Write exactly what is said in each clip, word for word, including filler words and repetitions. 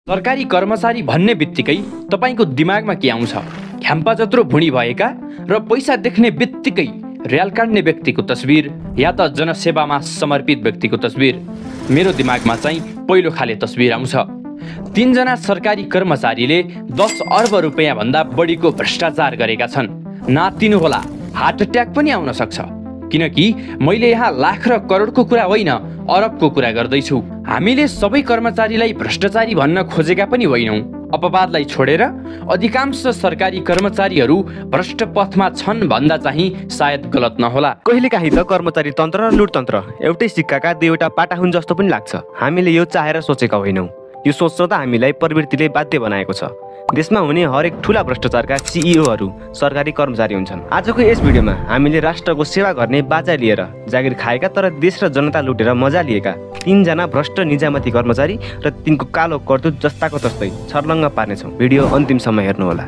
सरकारी कर्मचारी भन्ने बित्तिकै तपाईको दिमागमा के आउँछ? ख्याम्पा जत्रो भुँडी भएका र पैसा देख्ने बित्तिकै र्याल काट्ने व्यक्तिको तस्बिर या त जनसेवामा समर्पित व्यक्तिको तस्बिर? मेरो दिमागमा चाहिँ पहिलो खाले तस्बिर आउँछ। तीनजना सरकारी कर्मचारीले दस अर्ब रुपियाँ भन्दा बढीको भ्रष्टाचार गरेका छन्। नातिनुहोला, हार्ट अट्याक पनि आउन सक्छ। किनकि मैले यहाँ लाख र करोडको कुरा होइन, अरबको कुरा गर्दैछु। हामीले सबै कर्मचारीलाई भ्रष्टाचारी भन्न खोजेका पनि होइनौँ। अपवादलाई छोडेर अधिकांश सरकारी कर्मचारीहरू भ्रष्ट पथमा छन् भन्दा चाहिँ सायद गलत नहोला। कहिलेकाहीँ त कर्मचारी तन्त्र र लुटतन्त्र एउटै सिक्काका दुईवटा पाटा हुन् जस्तो पनि लाग्छ। हामीले यो चाहेर सोचेका होइनौँ। यो सोच्न त हामीलाई प्रवृत्तिले बाध्य बनाएको छ। देशमा हुने हरेक ठुला भ्रष्टाचारका सिइओहरू सरकारी कर्मचारी हुन्छन्। आजको यस भिडियोमा हामीले राष्ट्रको सेवा गर्ने बाजा लिएर जागिर खाएका तर देश र जनता लुटेर मजा लिएका तीनजना भ्रष्ट निजामती कर्मचारी र तिनको कालो करतुत जस्ताको तस्तै छर्लङ्ग पार्नेछौँ। भिडियो अन्तिमसम्म हेर्नुहोला।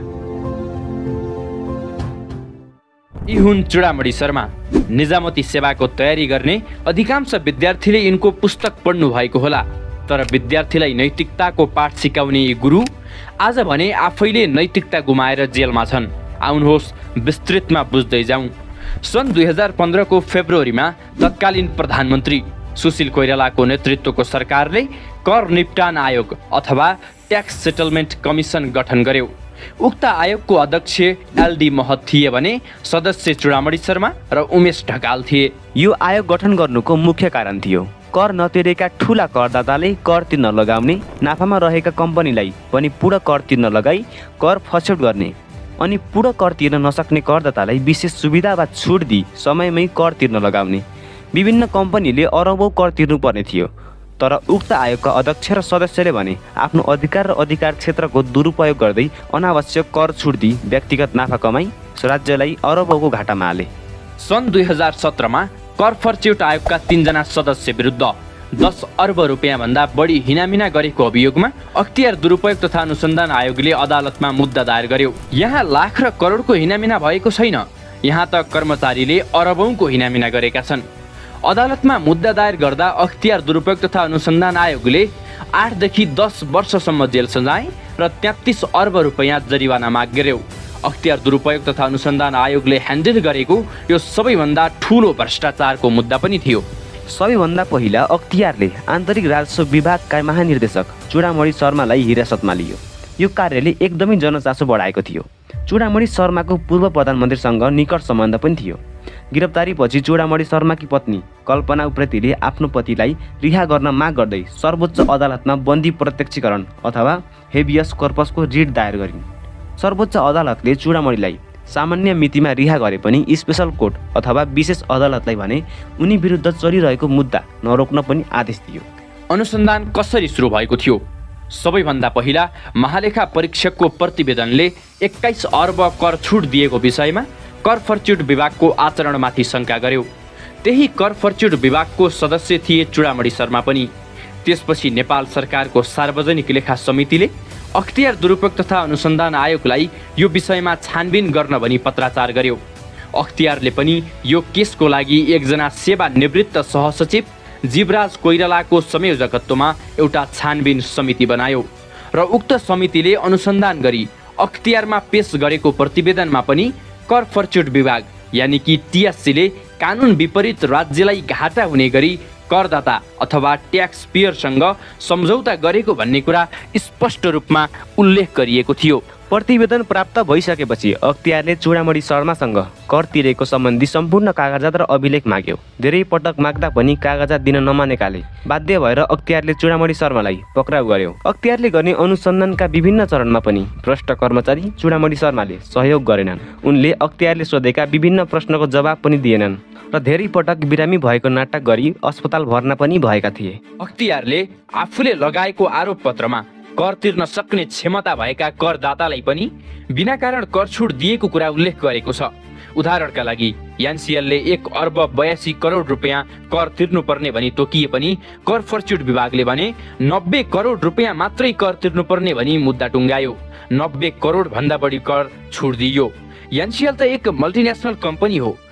यी हुन् चुडामणि शर्मा। निजामती सेवाको तयारी गर्ने अधिकांश विद्यार्थीले यिनको पुस्तक पढ्नु भएको होला। तर विद्यार्थीलाई नैतिकताको पाठ सिकाउने यी गुरु आज भने आफैले नैतिकता गुमाएर जेलमा छन्। आउनुहोस् विस्तृतमा बुझ्दै जाउँ। सन् दुई हजार पन्ध्रको फेब्रुअरीमा तत्कालीन प्रधानमन्त्री सुशील कोइरालाको नेतृत्वको सरकारले कर निपटान आयोग अथवा ट्याक्स सेटलमेन्ट कमिसन गठन गर्यो। उक्त आयोगको अध्यक्ष एलडी महत थिए भने सदस्य चुडामणि शर्मा र उमेश ढकाल थिए। यो आयोग गठन गर्नुको मुख्य कारण थियो कर नतिरेका ठुला करदाताले कर तिर्न लगाउने, नाफामा रहेका कम्पनीलाई पनि पूर्ण कर तिर्न लगाई कर फछौट गर्ने अनि पूर्ण कर तिर्न नसक्ने करदातालाई विशेष सुविधा वा छुट दिई समयमै कर तिर्न लगाउने। विभिन्न कम्पनीले अरबौँ कर तिर्नुपर्ने थियो। तर उक्त आयोगका अध्यक्ष र सदस्यले भने आफ्नो अधिकार र अधिकार क्षेत्रको दुरुपयोग गर्दै अनावश्यक कर छुट दिई व्यक्तिगत नाफा कमाई राज्यलाई अरबौँको घाटामा हाले। सन् दुई हजार सत्रमा कर फर्च्युट आयोगका तीनजना सदस्य विरुद्ध दस अर्ब रुपियाँ भन्दा बढी हिनामिना गरेको अभियोगमा अख्तियार दुरुपयोग तथा अनुसन्धान आयोगले अदालतमा मुद्दा दायर गर्यो। यहाँ लाख र करोडको हिनामिना भएको छैन, यहाँ त कर्मचारीले अरबौँको हिनामिना गरेका छन्। अदालतमा मुद्दा दायर गर्दा अख्तियार दुरुपयोग तथा अनुसन्धान आयोगले आठदेखि दस वर्षसम्म जेल सजाय र तेत्तिस अर्ब रुपियाँ जरिवाना माग गर्यो। अख्तियार दुरुपयोग तथा अनुसन्धान आयोगले ह्यान्डल गरेको यो सबैभन्दा ठुलो भ्रष्टाचारको मुद्दा पनि थियो। सबैभन्दा पहिला अख्तियारले आन्तरिक राजस्व विभागका महानिर्देशक चुडामणि शर्मालाई हिरासतमा लियो। यो कार्यले एकदमै जनचासो बढाएको थियो। चुडामणि शर्माको पूर्व प्रधानमन्त्रीसँग निकट सम्बन्ध पनि थियो। गिरफ्तारीपछि चुडामणि शर्माकी पत्नी कल्पना उप्रेतीले आफ्नो पतिलाई रिहा गर्न माग गर्दै सर्वोच्च अदालतमा बन्दी प्रत्यक्षीकरण अथवा हेबियस कर्पसको रिट दायर गरिन्। सर्वोच्च अदालतले चुडामणिलाई सामान्य मितिमा रिहा गरे पनि स्पेशल कोर्ट अथवा विशेष अदालतलाई भने उनी विरुद्ध चलिरहेको मुद्दा नरोक्न पनि आदेश दियो। अनुसन्धान कसरी सुरु भएको थियो? सबैभन्दा पहिला महालेखा परीक्षकको प्रतिवेदनले एक्काइस अर्ब कर छुट दिएको विषयमा कर फर्च्युट विभागको आचरणमाथि शङ्का गर्यो। त्यही कर फर्च्युट विभागको सदस्य थिए चुडामणि शर्मा पनि। त्यसपछि नेपाल सरकारको सार्वजनिक लेखा समितिले अख्तियार दुरुपयोग तथा अनुसन्धान आयोगलाई यो विषयमा छानबिन गर्न भनी पत्राचार गर्यो। अख्तियारले पनि यो केसको लागि एकजना सेवानिवृत्त सहसचिव जीवराज कोइरालाको संयोजकत्वमा एउटा छानबिन समिति बनायो र उक्त समितिले अनुसन्धान गरी अख्तियारमा पेश गरेको प्रतिवेदनमा पनि कर फर्च्युट विभाग यानि कि टिएससीले कानुन विपरीत राज्यलाई घाटा हुने गरी करदाता अथवा ट्याक्स पेयरसँग सम्झौता गरेको भन्ने कुरा स्पष्ट रूपमा उल्लेख गरिएको थियो। प्रतिवेदन प्राप्त भइसकेपछि अख्तियारले चुडामणि शर्मासँग कर तिरेको सम्बन्धी सम्पूर्ण कागजात र अभिलेख माग्यो। धेरै पटक माग्दा पनि कागजात दिन नमानेकाले बाध्य भएर अख्तियारले चुडामणि शर्मालाई पक्राउ गर्यो। अख्तियारले गर्ने अनुसन्धानका विभिन्न चरणमा पनि भ्रष्ट कर्मचारी चुडामणि शर्माले सहयोग गरेनन्। उनले अख्तियारले सोधेका विभिन्न प्रश्नको जवाब पनि दिएनन् र धेरै पटक बिरामी भएको नाटक गरी अस्पताल भर्ना पनि भएका थिए। अख्तियारले आफूले लगाएको आरोप पत्रमा कर तिर्न सक्ने क्षमता भएका करदातालाई पनि बिना कारण कर छुट दिएको कुरा उल्लेख गरेको छ। उदाहरणका लागि एनसीएलले एक अर्ब बयासी करोड रुपियाँ कर तिर्नुपर्ने भनी तोकिए पनि कर फर्च्युट विभागले भने नब्बे करोड रुपियाँ मात्रै कर तिर्नुपर्ने भनी मुद्दा टुङ्गायो। नब्बे करोड भन्दा बढी कर छुट दिइयो। एनसीएल त एक मल्टिनेसनल कम्पनी हो।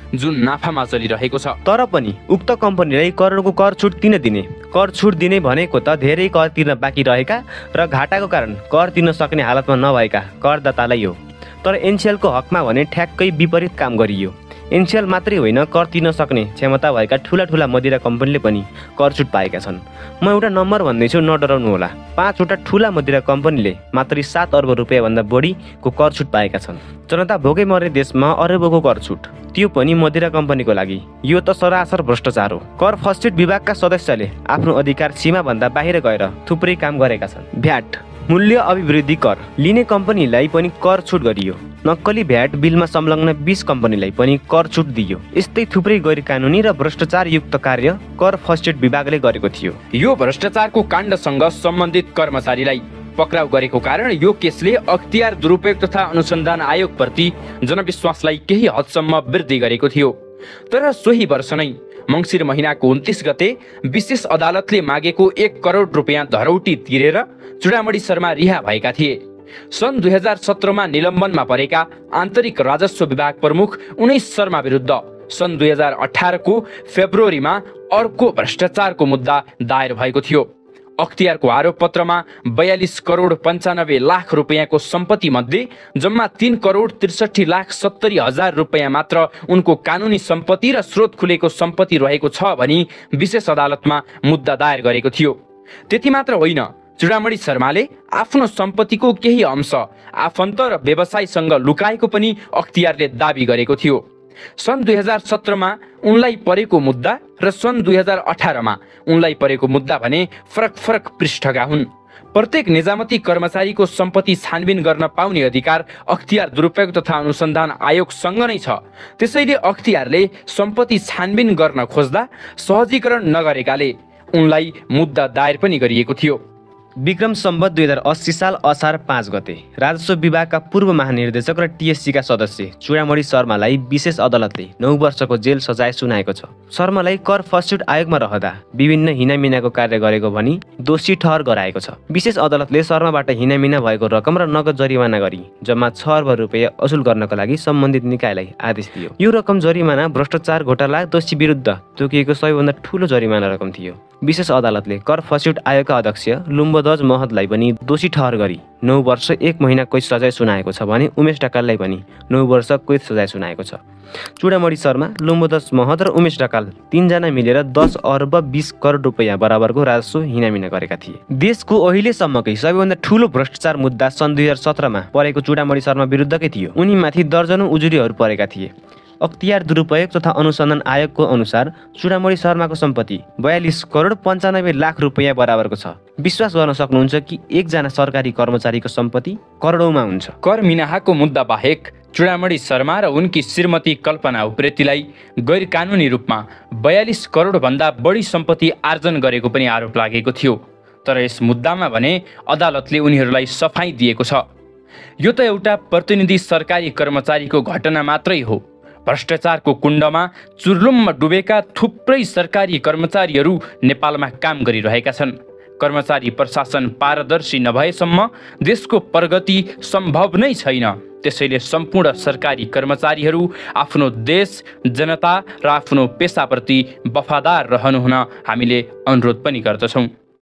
जुन नाफामा चलिरहेको छ। तर पनि उक्त कम्पनीलाई करोडको कर छुट किन दिने? कर छुट दिने भनेको त धेरै कर तिर्न बाँकी रहेका र घाटाको कारण कर तिर्न सक्ने हालतमा नभएका करदातालाई हो। तर एनसिएलको हकमा भने ठ्याक्कै विपरीत काम गरियो। एनसिएल मात्रै होइन, कर तिर्न सक्ने क्षमता भएका ठुला ठुला मदिरा कम्पनीले पनि कर छुट पाएका छन्। म एउटा नम्बर भन्दैछु, नडराउनु होला। पाँचवटा ठुला मदिरा कम्पनीले मात्रै सात अर्ब रुपियाँभन्दा बढीको कर छुट पाएका छन्। जनता भोकै मर्ने देशमा अरबको कर छुट, त्यो पनि मदिरा कम्पनीको लागि। यो त सरासर भ्रष्टाचार हो। कर फस्टेट विभागका सदस्यले आफ्नो अधिकार सीमाभन्दा बाहिर गएर थुप्रै काम गरेका छन्। भ्याट मूल्य अभिवृद्धि कर लिने कम्पनीलाई पनि कर छुट गरियो। नक्कली भ्याट बिलमा संलग्न बीस कम्पनीलाई पनि कर छुट दियो। यस्तै थुप्रै गैर कानुनी र भ्रष्टाचारयुक्त कार्य कर फस्टेट विभागले गरेको थियो। यो भ्रष्टाचारको काण्डसँग सम्बन्धित कर्मचारीलाई पक्राउ गरेको कारण यो केसले अख्तियार दुरुपयोग तथा अनुसन्धान आयोगप्रति जनविश्वासलाई केही हदसम्म वृद्धि गरेको थियो। तर सोही वर्ष नै मङ्सिर महिनाको उन्तिस गते विशेष अदालतले मागेको एक करोड रुपियाँ धरौटी तिरेर चुडामणि शर्मा रिहा भएका थिए। सन् दुई हजार सत्रमा निलम्बनमा परेका आन्तरिक राजस्व विभाग प्रमुख उन्नाइस शर्मा विरुद्ध सन् दुई हजार अठारको फेब्रुअरीमा अर्को भ्रष्टाचारको मुद्दा दायर भएको थियो। अख्तियारको आरोप पत्रमा बयालिस करोड पन्चानब्बे लाख रुपियाँको सम्पत्ति मध्ये जम्मा तीन करोड त्रिसठी लाख सत्तरी हजार रुपियाँ मात्र उनको कानुनी सम्पत्ति र स्रोत खुलेको सम्पत्ति रहेको छ भनी विशेष अदालतमा मुद्दा दायर गरेको थियो। त्यति मात्र होइन, चुडामणि शर्माले आफ्नो सम्पत्तिको केही अंश आफन्त र व्यवसायीसँग लुकाएको पनि अख्तियारले दाबी गरेको थियो। सन् दुई हजार सत्रमा उनलाई परेको मुद्दा र सन् दुई हजार अठारमा उनलाई परेको मुद्दा भने फरक फरक पृष्ठका हुन्। प्रत्येक निजामती कर्मचारीको सम्पत्ति छानबिन गर्न पाउने अधिकार अख्तियार दुरुपयोग तथा अनुसन्धान आयोगसँग नै छ। त्यसैले अख्तियारले सम्पत्ति छानबिन गर्न खोज्दा सहजीकरण नगरेकाले उनलाई मुद्दा दायर पनि गरिएको थियो। विक्रम सम्वत दुई हजार अस्सी साल असार पाँच गते राजस्व विभागका पूर्व महानिर्देशक र टिएससीका सदस्य चुडामणि शर्मालाई विशेष अदालतले नौ वर्षको जेल सजाय सुनाएको छ। शर्मालाई कर फस्टेट आयोगमा रहँदा विभिन्न हिनामिनाको कार्य गरेको भनी दोषी ठहर गराएको छ। विशेष अदालतले शर्माबाट हिनामिना भएको रकम र नगद जरिमाना गरी जम्मा छ अर्ब रुपियाँ असुल गर्नको लागि सम्बन्धित निकायलाई आदेश दियो। यो रकम जरिमाना भ्रष्टाचार घोटाला दोषी विरुद्ध तोकिएको सबैभन्दा ठूलो जरिमाना रकम थियो। विशेष अदालतले कर फस्टेट आयोगका अध्यक्ष लुम्बोदज महतलाई पनि दोषी ठहर गरी नौ वर्ष एक महिना कैद सजाय सुनाएको छ भने उमेश ढकाललाई पनि नौ वर्ष कैद सजाय सुनाएको छ। चुडामणि शर्मा, लुम्बोदज महत र उमेश ढकाल तीनजना मिलेर दस अर्ब बीस करोड रुपियाँ बराबरको राजस्व हिनामिना गरेका थिए। देशको अहिलेसम्मकै सबैभन्दा ठूलो भ्रष्टाचार मुद्दा सन् दुई हजार सत्रमा परेको चुडामणि शर्मा विरुद्धकै थियो। उनीमाथि दर्जनौं उजुरीहरू परेका थिए। अख्तियार दुरुपयोग तथा अनुसन्धान आयोगको अनुसार चुडामणि शर्माको सम्पत्ति बयालिस करोड पन्चानब्बे लाख रुपियाँ बराबरको छ। विश्वास गर्न सक्नुहुन्छ कि एकजना सरकारी कर्मचारीको सम्पत्ति करोडौँमा हुन्छ। कर मिनाहाको मुद्दा बाहेक चुडामणि शर्मा र उनकी श्रीमती कल्पना उप्रेतीलाई गैर कानुनी रूपमा बयालिस करोड भन्दा बढी सम्पत्ति आर्जन गरेको पनि आरोप लागेको थियो। तर यस मुद्दामा भने अदालतले उनीहरूलाई सफाई दिएको छ। यो त एउटा प्रतिनिधि सरकारी कर्मचारीको घटना मात्रै हो। भ्रष्टाचारको कुण्डमा चुर्लुममा डुबेका थुप्रै सरकारी कर्मचारीहरू नेपालमा काम गरिरहेका छन्। कर्मचारी प्रशासन पारदर्शी नभएसम्म देशको प्रगति सम्भव नै छैन। त्यसैले सम्पूर्ण सरकारी कर्मचारीहरू आफ्नो देश, जनता र आफ्नो पेसाप्रति वफादार रहनुहुन हामीले अनुरोध पनि गर्दछौँ।